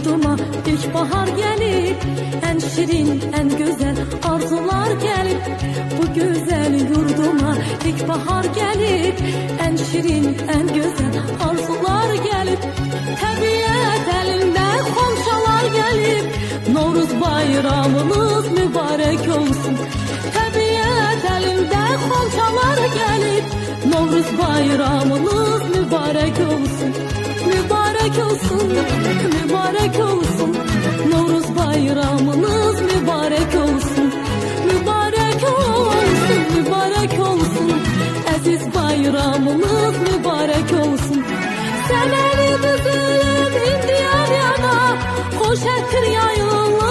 yurduma ilkbahar gelip, en şirin, en güzel arzular gelip. Bu güzel yurduma ilkbahar gelip, en şirin, en güzel arzular gelip. Təbiət elində xonçalar gelip, Novruz bayramınız mübarek olsun. Təbiət elində xonçalar gelip, Novruz bayramınız mübarek olsun. Mübarek olsun, mübarek olsun. Novruz bayramınız mübarek olsun. Mübarek olsun, mübarek olsun. Aziz bayramınız mübarek olsun. Sen evi düzülüp indiyan yana, hoş ettir yayılır.